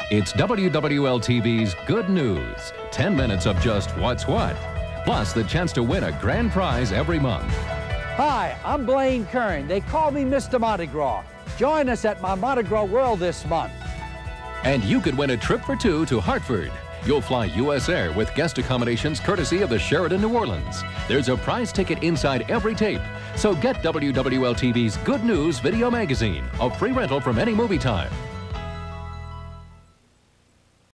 It's WWL-TV's Good News. 10 minutes of just what's what. Plus the chance to win a grand prize every month. Hi, I'm Blaine Kern. They call me Mr. Mardi Gras. Join us at my Mardi Gras World this month. And you could win a trip for two to Hartford. You'll fly U.S. Air with guest accommodations courtesy of the Sheraton New Orleans. There's a prize ticket inside every tape. So get WWL-TV's Good News video magazine, a free rental from any movie time.